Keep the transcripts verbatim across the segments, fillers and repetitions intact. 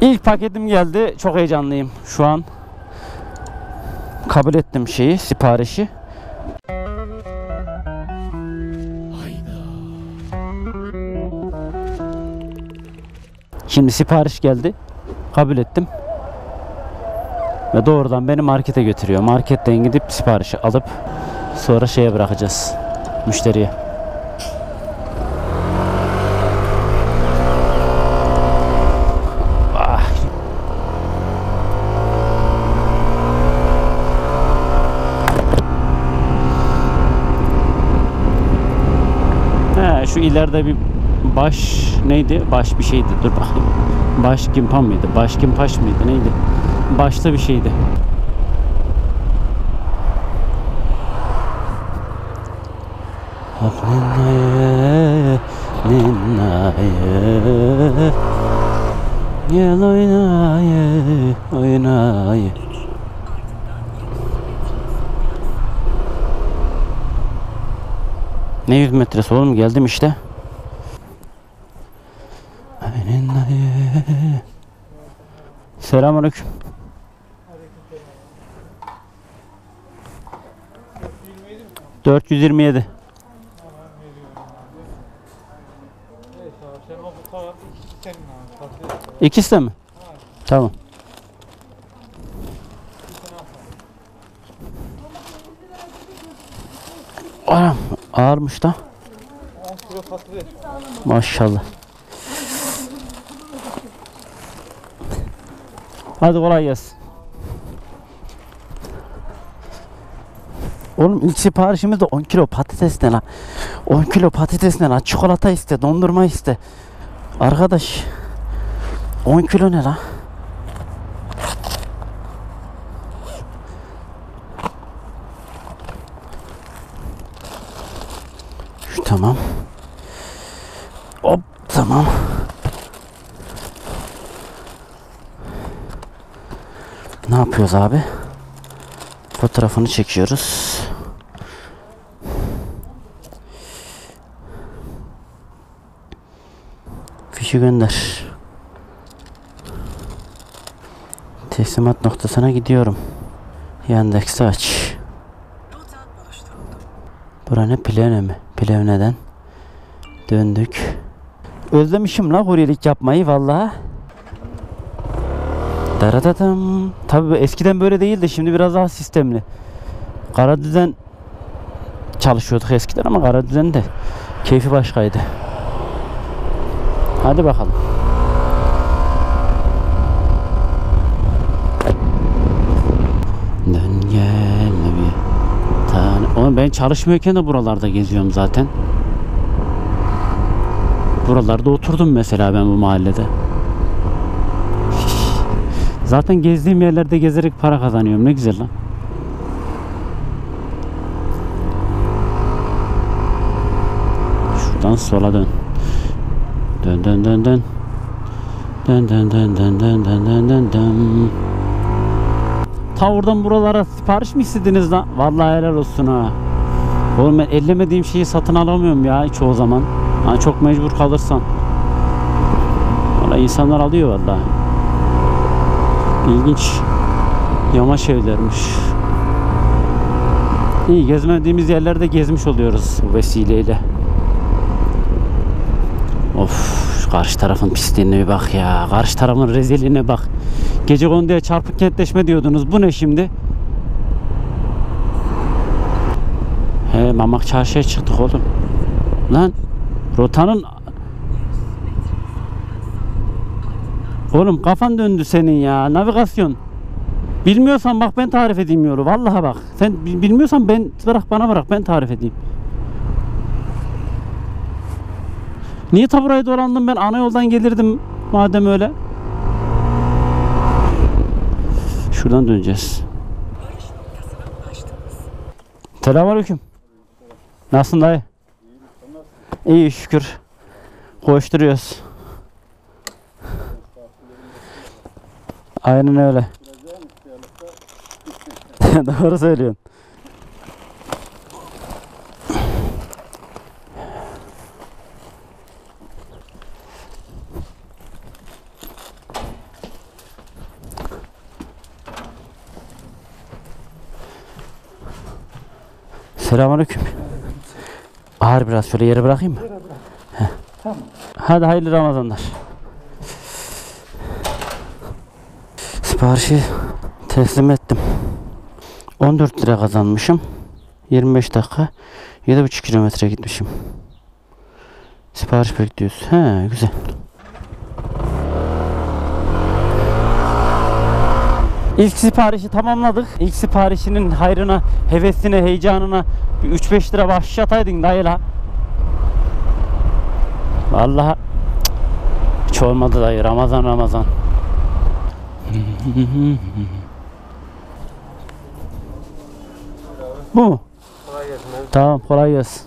İlk paketim geldi. Çok heyecanlıyım şu an. Kabul ettim şeyi, siparişi. Şimdi sipariş geldi. Kabul ettim. Ve doğrudan beni markete götürüyor. Marketten gidip siparişi alıp sonra şeye bırakacağız. Müşteriye. Ah. He, şu ileride bir baş neydi? Baş bir şeydi. Dur bakayım. Baş Gimpan mıydı? Baş Gimpaş mıydı? Neydi? Başta bir şeydi. Gel oynayı, oynayı. Ne yüz metresi oğlum, geldim işte. Selamünaleyküm. dört yüz yirmi yedi. İkisi de mi? Tamam. Anam ağırmış da. Maşallah. Hadi kolay gelsin. Oğlum ilk siparişimiz de on kilo patates ne lan? on kilo patates ne lan? Çikolata iste, dondurma iste. Arkadaş on kilo ne lan? Şu tamam. Hop tamam. Ne yapıyoruz abi? Fotoğrafını çekiyoruz. Fişi gönder. Teslimat noktasına gidiyorum. Yandex'i aç. Bura ne? Plevne mi? Plevne'den döndük. Özlemişim la kuryelik yapmayı vallahi. Daradadım. Tabii eskiden böyle değildi. Şimdi biraz daha sistemli. Kara düzen çalışıyorduk eskiden ama kara düzen de keyfi başkaydı. Hadi bakalım. Dön gel bir tane. Oğlum ben çalışmıyorken de buralarda geziyorum zaten. Buralarda oturdum mesela ben bu mahallede. Zaten gezdiğim yerlerde gezerek para kazanıyorum. Ne güzel lan. Şuradan sola dön. Dön dön dön dön. Dön dön dön dön dön dön dön dön dön. Ta oradan buralara sipariş mi istediniz lan? Vallahi helal olsun ha. Oğlum ben ellemediğim şeyi satın alamıyorum ya çoğu zaman. Ha, çok mecbur kalırsan. Vallahi insanlar alıyor vallahi. İlginç yamaç evlermiş. İyi, gezmediğimiz yerlerde gezmiş oluyoruz bu vesileyle. Of, şu karşı tarafın pisliğine bir bak ya. Karşı tarafın rezilliğine bak. Gecekonduya çarpık kentleşme diyordunuz. Bu ne şimdi? He, Mamak Çarşı'ya çıktık oğlum. Lan rotanın... Oğlum kafan döndü senin ya. Navigasyon. Bilmiyorsan bak ben tarif edeyim yolu. Vallahi bak. Sen bilmiyorsan ben bırak, bana bırak, ben tarif edeyim. Niye ta burayı dolandım ben? Ana yoldan gelirdim madem öyle. Şuradan döneceğiz. Selamünaleyküm. Nasılsın dayı? İyi şükür. Koşturuyoruz. Aynen öyle. Doğru söylüyorsun. Selamünaleyküm. Ağır biraz, şöyle yere bırakayım mı? Yere bırak. Heh. Tamam. Hadi hayırlı Ramazanlar. Siparişi teslim ettim. on dört lira kazanmışım. yirmi beş dakika. yedi buçuk kilometre gitmişim. Sipariş bekliyoruz. He, güzel. İlk siparişi tamamladık. İlk siparişinin hayrına, hevesine, heyecanına bir üç beş lira bahşiş ataydın dayıla. Vallahi hiç olmadı dayı. Ramazan Ramazan. Bu mu? Kolay gelsin. Tamam, kolay gelsin.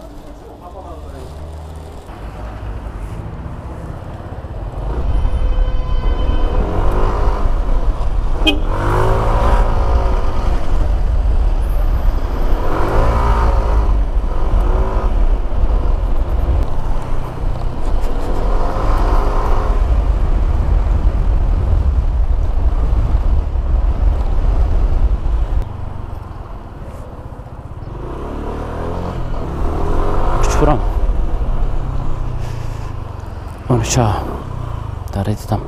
Şuram. on üç A. Darıydı tam.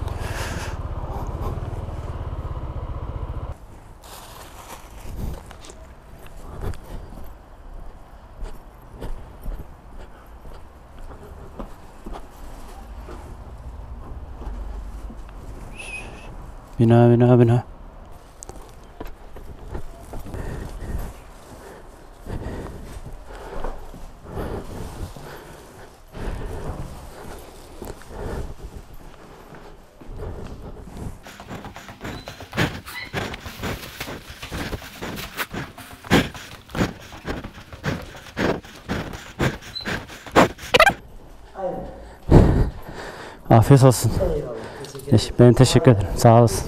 Bina bina bina. Afiyet olsun. Eyvallah. Teşekkür ederim. Ben teşekkür ederim. Sağ olasın.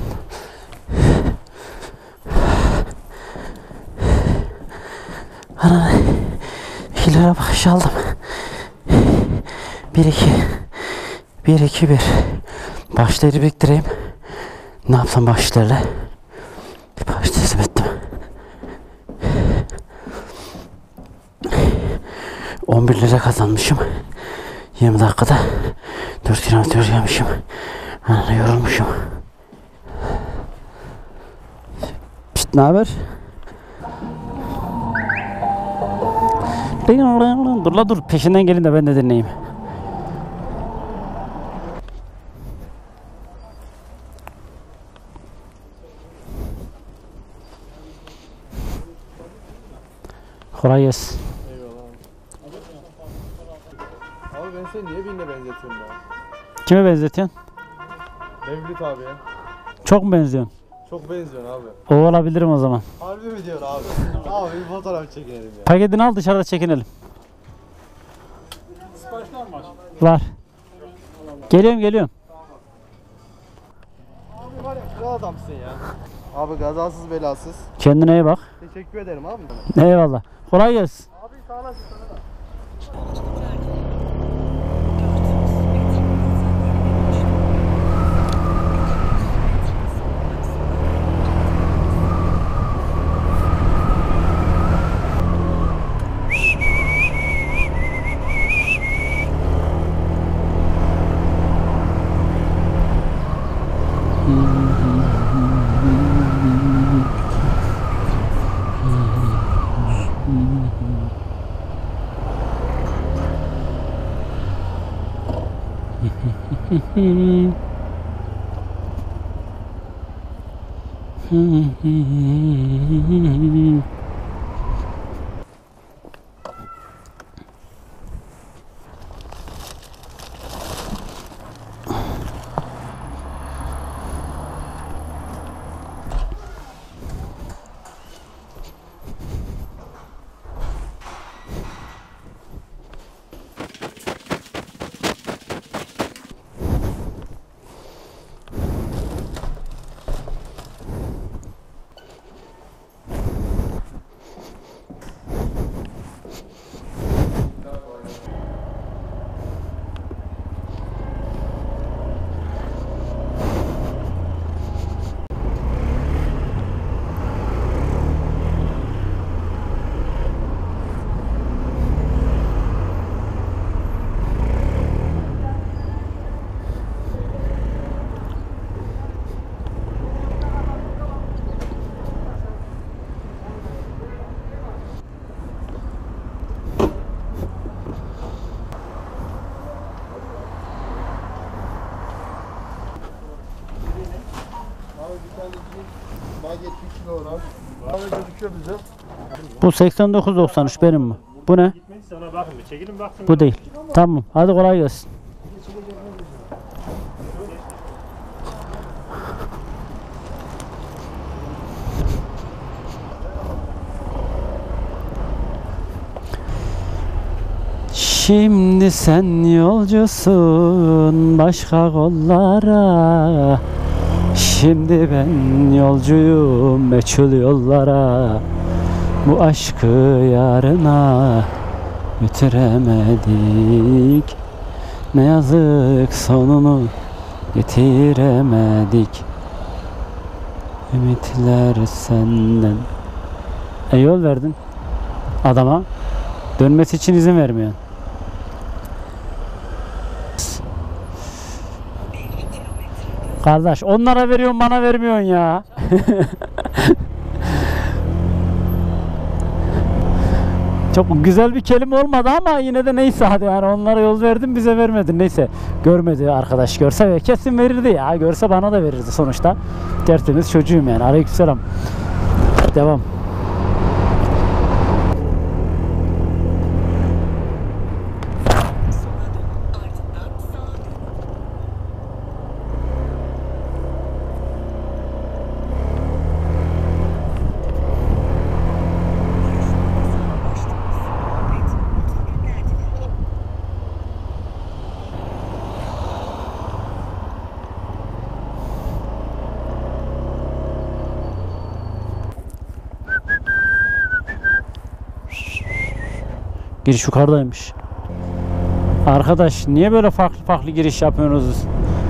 Ana, iki lira bahşiş aldım. Bir iki. Bir iki bir. Başları biriktireyim. Ne yapsam başlarla? Baş teslim ettim. on bir lira kazanmışım. yirmi dakikada dört kilometre yürüyormuşum. Ana, yorulmuşum. Pişt, ne haber? Dur la dur, peşinden gelin de ben de dinleyeyim. Kolay gelsin. Eyvallah. Abi ben seni niye birine benzetiyorum ya? Kime benzetiyorsun? Mevlüt abi ya. Çok mu benziyorsun? Çok benziyorsun abi. O olabilirim o zaman. Harbi mi diyorsun abi? Abi bir fotoğraf çekelim ya. Paketini al, dışarıda çekinelim. Siparişler mi var? Var. Geliyorum geliyorum. Abi var ya, kral adamsın ya. Abi kazasız belasız. Kendine iyi bak. Teşekkür ederim abi. Eyvallah. Kolay gelsin. Abi sağ olasın sana da. yetmiş kilo var abi. Abi gözüküyor bize. Bu seksen dokuz doksan üç benim mi? Bu ne? Gitmediyse ona bakın bir çekilin baksın. Bu değil. Tamam. Hadi kolay gelsin. Şimdi sen yolcusun başka kollara. Şimdi ben yolcuyum meçhul yollara. Bu aşkı yarına götüremedik. Ne yazık sonunu getiremedik. Ümitler senden. E yol verdin adama. Dönmesi için izin vermiyorsun. Kardeş onlara veriyorsun bana vermiyorsun ya. Çok güzel bir kelime olmadı ama yine de neyse hadi yani onlara yol verdin bize vermedin neyse. Görmedi arkadaş görse kesin verirdi ya. Görse bana da verirdi sonuçta. Tertemiz çocuğum yani. Aleykümselam. Devam. Giriş yukarıdaymış. Arkadaş niye böyle farklı farklı giriş yapıyorsunuz?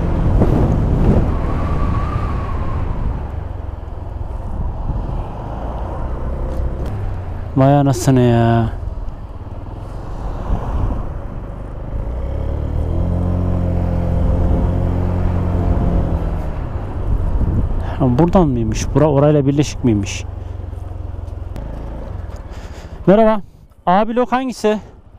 Vay anasını ya. Buradan mıymış? Bura orayla birleşik miymiş? Merhaba. Abi lok hangisi?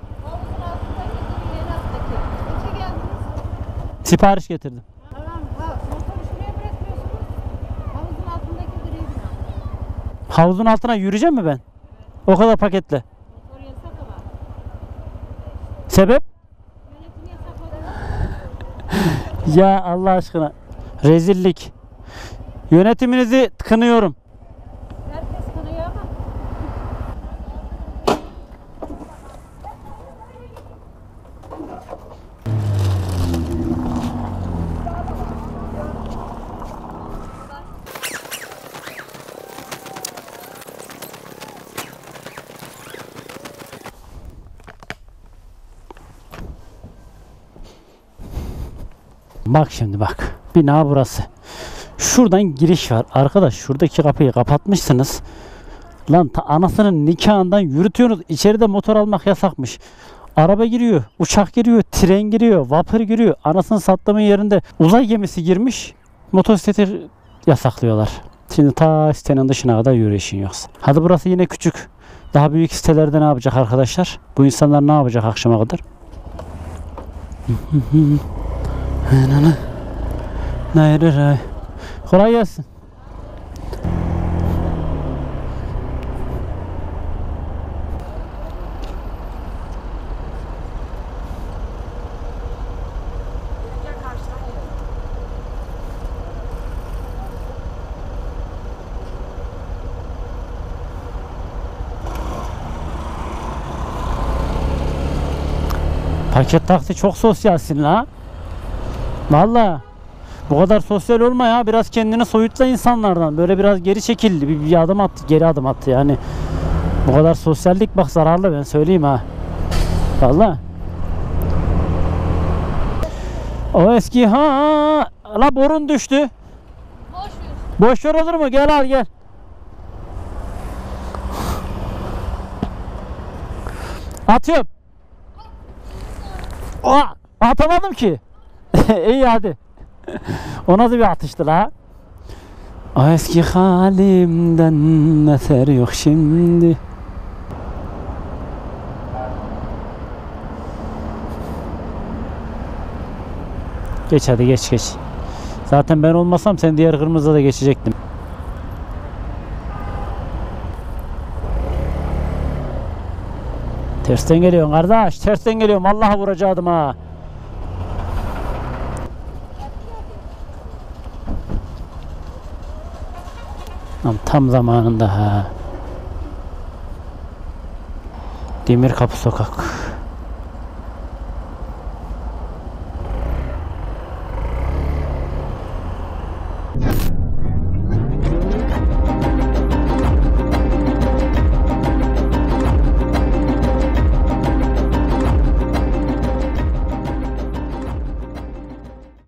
Sipariş getirdim. Tamam, ha, motoru şuraya bırakıyorsunuz. Havuzun altındaki gri bina. Havuzun altına yürüyeceğim mi ben? O kadar paketle. Motor yasak ama. Sebep? Yönetim yasak olan. Ya Allah aşkına. Rezillik. Yönetiminizi kınıyorum. Herkes kınıyor ama. Bak şimdi bak. Bina burası. Şuradan giriş var. Arkadaş şuradaki kapıyı kapatmışsınız. Lan ta anasının nikahından yürütüyorsunuz. İçeride motor almak yasakmış. Araba giriyor, uçak giriyor, tren giriyor, vapur giriyor. Anasını sattığımın yerinde uzay gemisi girmiş. Motosikleti yasaklıyorlar. Şimdi ta sitenin dışına kadar yürüyüşün yoksa. Hadi burası yine küçük. Daha büyük sitelerde ne yapacak arkadaşlar? Bu insanlar ne yapacak akşama kadar? Kolay gelsin. Paket taksi çok sosyalsin la. Vallahi bu kadar sosyal olma ya. Biraz kendini soyutla insanlardan. Böyle biraz geri çekildi. Bir, bir adım attı, geri adım attı yani. Bu kadar sosyallik bak zararlı, ben söyleyeyim ha. Vallahi. O eski ha la borun düştü. Boş ver. Boş ver olur mu? Gel al gel. Atıyorum. Aa, atamadım ki. İyi hadi. O nasıl bir atıştı la? O eski halimden eser yok şimdi. Geç hadi geç geç. Zaten ben olmasam sen diğer kırmızıda da geçecektin. Tersten geliyorsun kardeş. Tersten geliyorum. Vallahi vuracaktım ha. Tam, tam zamanında ha. Demir Kapı Sokak.